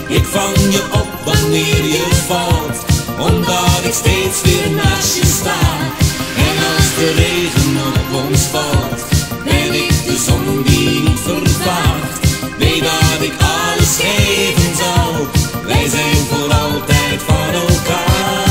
Ik vang je op wanneer je valt, omdat ik steeds weer naast je sta. En als de regen op ons valt, ben ik de zon die niet vervaagt. Weet dat ik alles geven zal, wij zijn voor altijd van elkaar.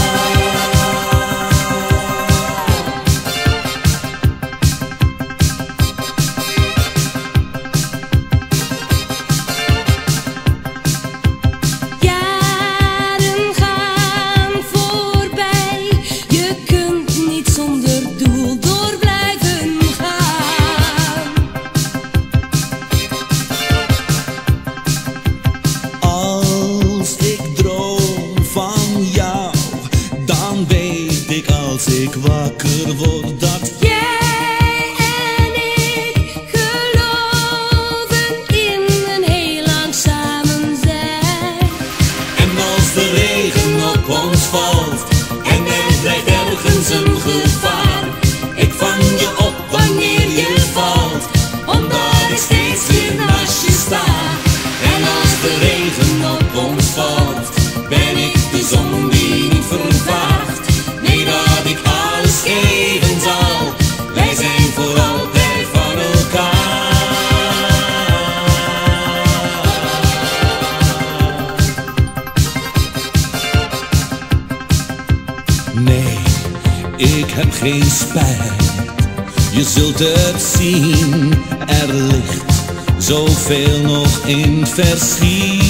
Als ik wakker word dat jij en ik geloven in een heel lang samen zijn. En als de regen op ons valt en er dreigt ergens een gevaar, ik vang je op wanneer je valt, omdat ik steeds weer naast je sta. En als de regen op ons valt, ben ik de zon die niet vervaagt. Nee, dat ik alles geven zal, wij zijn voor altijd van elkaar. nee, ik heb geen spijt. Je zult het zien, er ligt zoveel nog in verschiet.